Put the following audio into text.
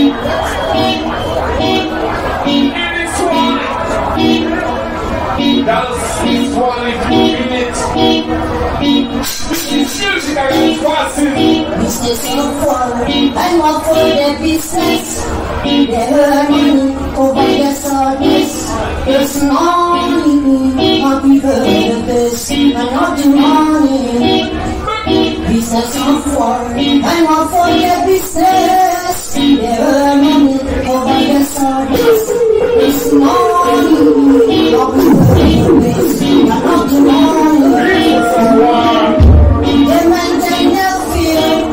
I'm up for the business. The earning over the service. It's money, not be purpose, and not the money. Business of war. I'm up for the business. The earning over the service. It's money, not be purpose, and not the money. The maintain the fear.